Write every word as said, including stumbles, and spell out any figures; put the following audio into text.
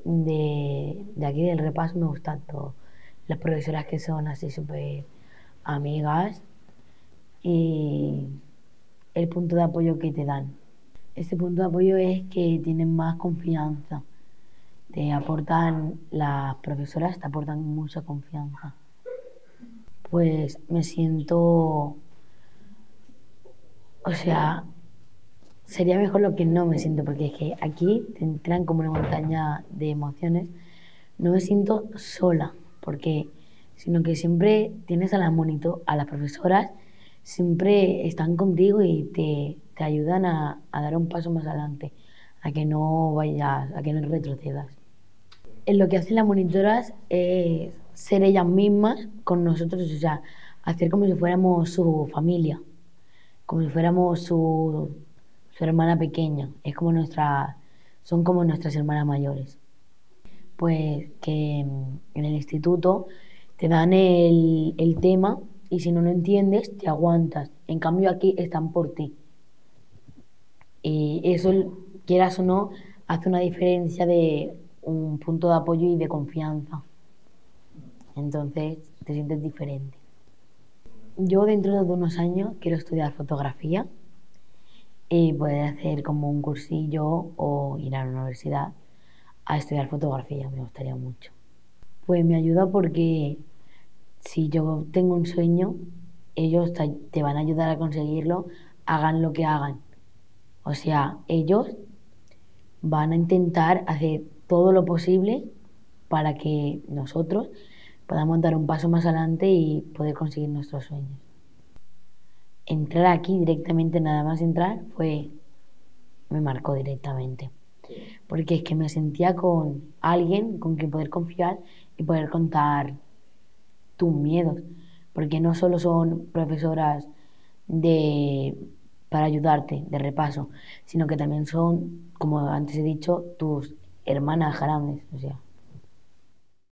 de, de aquí del repaso me gustan todo. Las profesoras que son así súper amigas y el punto de apoyo que te dan. Ese punto de apoyo es que tienen más confianza. Te aportan, las profesoras te aportan mucha confianza. Pues me siento, o sea, sería mejor lo que no me siento, porque es que aquí te entran como una montaña de emociones. No me siento sola, porque sino que siempre tienes a las monito, a las profesoras, siempre están contigo y te, te ayudan a, a dar un paso más adelante, a que no vayas, a que no retrocedas. En lo que hacen las monitoras es ser ellas mismas con nosotros, o sea, hacer como si fuéramos su familia, como si fuéramos su, su hermana pequeña. Es como nuestra, son como nuestras hermanas mayores. Pues que mm, en el instituto te dan el, el tema y si no lo entiendes, te aguantas. En cambio aquí están por ti. Y eso, quieras o no, hace una diferencia de un punto de apoyo y de confianza. Entonces te sientes diferente. Yo dentro de unos años quiero estudiar fotografía y poder hacer como un cursillo o ir a la universidad a estudiar fotografía, me gustaría mucho. Pues me ayuda porque si yo tengo un sueño, ellos te, te van a ayudar a conseguirlo, hagan lo que hagan. O sea, ellos van a intentar hacer todo lo posible para que nosotros podamos dar un paso más adelante y poder conseguir nuestros sueños. Entrar aquí directamente, nada más entrar, fue, me marcó directamente. Porque es que me sentía con alguien con quien poder confiar y poder contar tus miedos. Porque no solo son profesoras de, para ayudarte, de repaso, sino que también son, como antes he dicho, tus hermanas grandes. O sea,